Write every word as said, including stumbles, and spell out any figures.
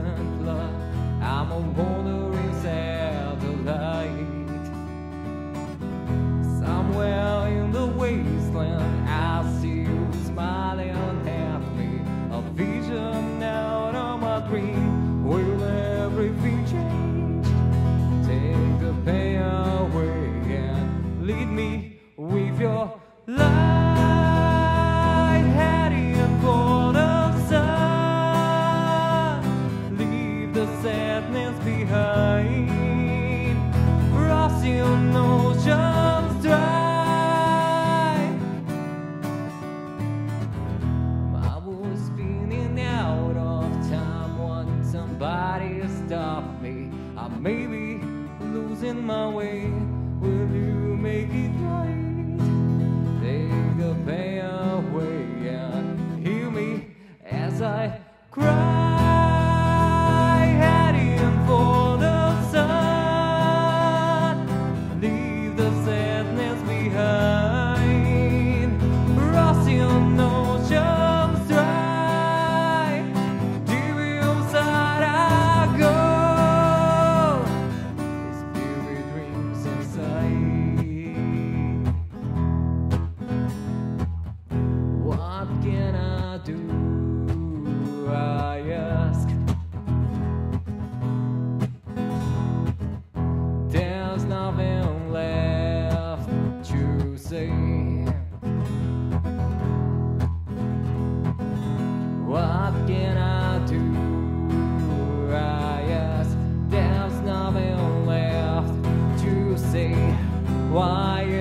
distant love. I'm a wandering satellite. Somewhere in the wasteland I see you smiling at me, a vision out of my dream. Will everything change? Take the pain away and lead me with your light, heading for the sun. Leave the sadness behind, crossing oceans dry. I was spinning out of time when somebody stopped me. I may be losing my way. Will you make it right? Take the pain away and heal me as I cry, heading for the sun. Leave the sadness behind, crossing oceans dry. Deep inside I go, spirit dreams inside. What can I do? I ask. There's nothing left to say. What can I do? I ask. There's nothing left to say. Why